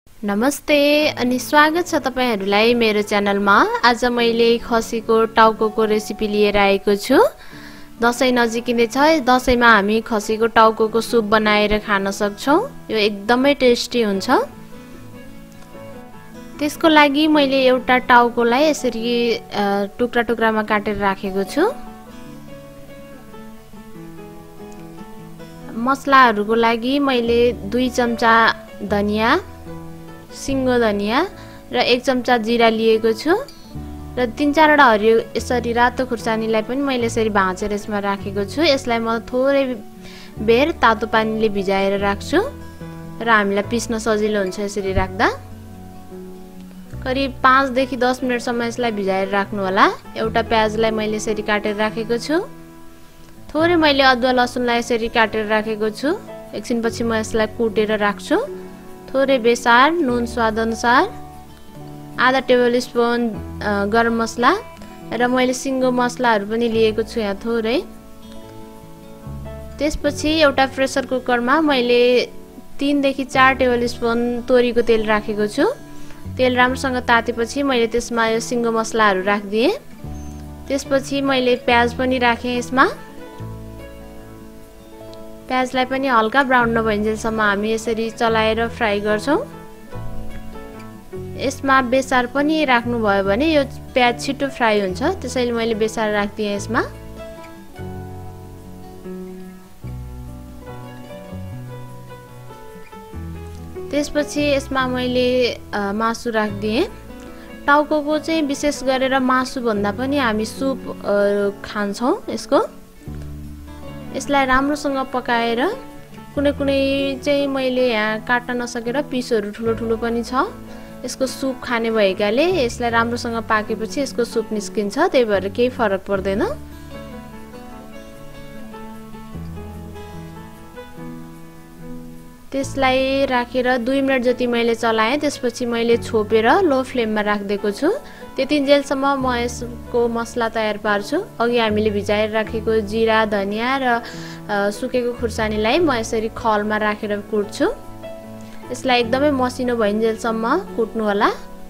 नमस्ते अनि स्वागत छ तपाईहरुलाई मेरो च्यानलमा। आज मैले खसीको टाउकोको रेसिपी लिएर आएको छु। दशैं नजिकिँदै छ। दशैंमा हामी खसीको टाउकोको सुप बनाएर खान सक्छौं। यो एकदमै टेस्टी हुन्छ। त्यसको लागि मैले एउटा टाउकोलाई यसरी टुक्रा टुक्रामा काटेर राखेको छु। मसलाहरुको लागि मैले 2 चम्चा धनिया, सिंगो धनिया र 1 चम्चा जीरा लिएको छु र 3-4 वटा हरियो यसरी रातो खुर्सानीलाई पनि मैले यसरी भाँचेर यसमा राखेको छु। यसलाई म थोरै बेर तातो पानीले भिजाएर राख्छु र हामीलाई पिस्न सजिलो हुन्छ यसरी राख्दा। करिब 5 देखि 10 मिनेटसम्म यसलाई भिजाएर राख्नु होला। एउटा प्याजलाई मैले यसरी काटेर राखेको छु। थोरै मैले अदुवा लसुनलाई यसरी काटेर राखेको छु। एकछिनपछि म यसलाई कुटेर राख्छु। थोरै बेसार, नुन स्वाद अनुसार, आधा टेबल स्पुन गरम मसला र मैले सिंगो मसलाहरु पनि लिएको छु यहाँ थोरै। त्यसपछि एउटा प्रेसर कुकरमा मैले 3 देखि 4 टेबल स्पुन तोरीको तेल राखेको छु। तेल राम्रोसँग तातेपछि मैले त्यसमा यो सिंगो मसलाहरु राख्दिए। त्यसपछि मैले प्याज पनि राखे यसमा। प्याजलाई पनि हल्का ब्राउन नभइन्जेलसम्म हामी यसरी चलाएर फ्राई गर्छौं। यसमा बेसार पनि राख्नु भयो भने यो प्याज छिटो फ्राई हुन्छ, त्यसैले मैले बेसार राख्दिए यसमा। त्यसपछि यसमा मैले मासु राख्दिए। टाउकोको चाहिँ विशेष गरेर मासु भन्दा पनि हामी सुप खान्छौं यसको। यसलाई राम्रोसँग पकाएर कुनै कुनै चाहिँ मैले यहाँ काट्न नसकेर पिसहरु ठुलो ठुलो पनि छ। यसको सुप खाने भएकाले यसलाई राम्रोसँग पाकेपछि यसको सुप निस्किन्छ, त्यही भएर केही फरक पर्दैन। त्यसलाई राखेर 2 मिनेट जति मैले चलाएँ। त्यसपछि मैले छोपेर लो फ्लेममा राख्दिएको छु। त्यतिन्जेलसम्म म यसको मसला तयार पार्छु। अघि हामीले भिजाएर राखेको जीरा, धनिया र सुकेको खुर्सानीलाई म यसरी खलमा राखेर कुट्छु। यसलाई एकदमै मसिनो भइन्जेलसम्म कुट्नु होला।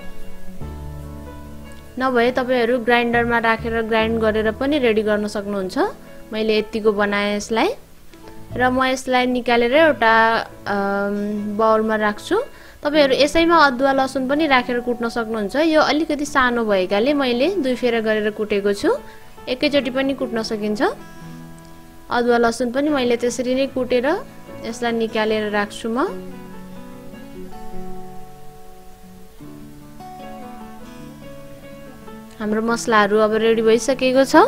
नभए तपाईहरु ग्राइन्डरमा राखेर ग्राइन्ड गरेर पनि रेडी गर्न सक्नुहुन्छ। मैले यतिको बनाए यसलाई र म यसलाई निकालेर एउटा बाउलमा राख्छु। तपाईहरु यसैमा अदुवा लसुन पनि राखेर कुट्न सक्नुहुन्छ। यो अलिकति सानो भएकाले मैले 2 फेरा गरेर कुटेको छु। एकैचोटी पनि कुट्न सकिन्छ। अदुवा लसुन पनि मैले त्यसरी नै कुटेर यसलाई निकालेर राख्छु म। हाम्रो मसलाहरु अब रेडी भइसकेको छ।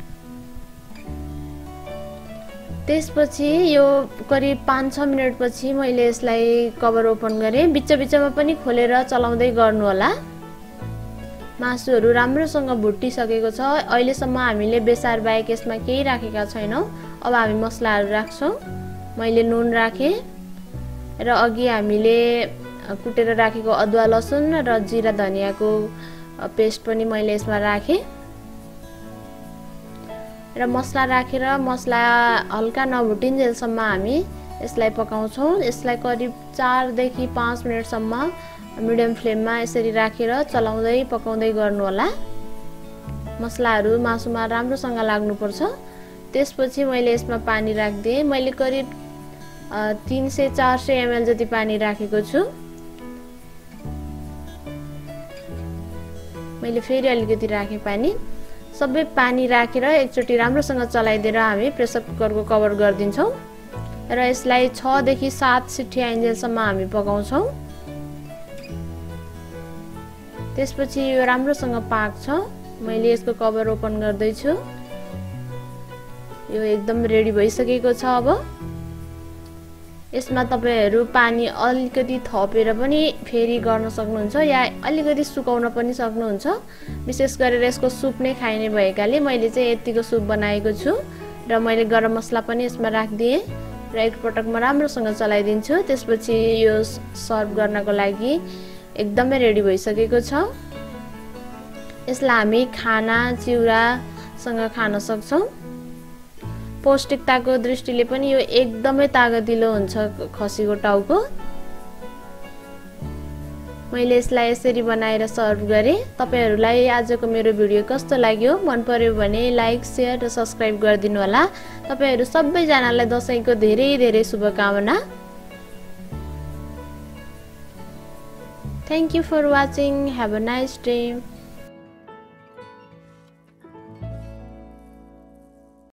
त्यसपछि यो करिब 5-6 मिनेट पछि मैले यसलाई कभर ओपन गरे। बिचबिचमा पनि खोलेर चलाउँदै गर्नु होला। मासुहरु राम्रोसँग भुटिसकेको छ। अहिलेसम्म हामीले बेसार बाहेक यसमा केही राखेका छैनौं। अब हामी मसलाहरु राख्छौं। मैले नुन राखे र अघि हामीले कुटेर राखेको अदुवा लसुन र जीरा धनियाको पेस्ट पनि मैले यसमा राखे र मसला राखेर मसला हल्का नभुटिन्जेलसम्म हामी यसलाई पकाउँछौं। यसलाई करिब 4 देखि 5 मिनेटसम्म मिडियम फ्लेममा यसरी राखेर चलाउँदै पकाउँदै गर्नु होला। मसलाहरु मासुमा राम्रोसँग लाग्नु पर्छ। त्यसपछि मैले यसमा पानी राख्दिए। मैले करिब 300-400 ml जति पानी राखेको छु। मैले फेरि अलिकति राखे पानी। सबै पानी राखेर एकचोटी राम्रोसँग चलाइदिएर हामी प्रेसर कुकरको कभर गर्दिन्छौं र यसलाई 6 देखि 7 सिटी आइन्जेलसम्म हामी पकाउँछौं। त्यसपछि यो राम्रोसँग पाक्छ। मैले यसको कभर ओपन गर्दै छु। यो एकदम रेडी भइसकेको छ। अब यसमा तपाईहरु पानी अलिकति थपेर पनि फेरि गर्न सक्नुहुन्छ या अलिकति सुकाउन पनि सक्नुहुन्छ। विशेष गरेर यसको सुप नै खाइने भएकाले मैले चाहिँ यतिको सुप बनाएको छु र मैले गरम मसला पनि यसमा राख्दिए र एक पटकमा राम्रोसँग चलाइदिन्छु। त्यसपछि यो सर्भ गर्नको लागि एकदमै रेडी भइसकेको छ। यसलाई हामी खाना, चिउरासँग खान सक्छौं। पौष्टिकताको दृष्टिले पनि यो एकदमै तागतिलो हुन्छ खसीको टाउको। मैले यसलाई यसरी बनाएर सर्भ गरे। तपाईहरुलाई आजको मेरो भिडियो कस्तो लाग्यो? मन पर्यो भने लाइक, शेयर र सब्स्क्राइब गरिदिनु होला। तपाईहरु सबैजनालाई दशैंको धेरै धेरै शुभकामना। Thank you for watching. Have a nice day.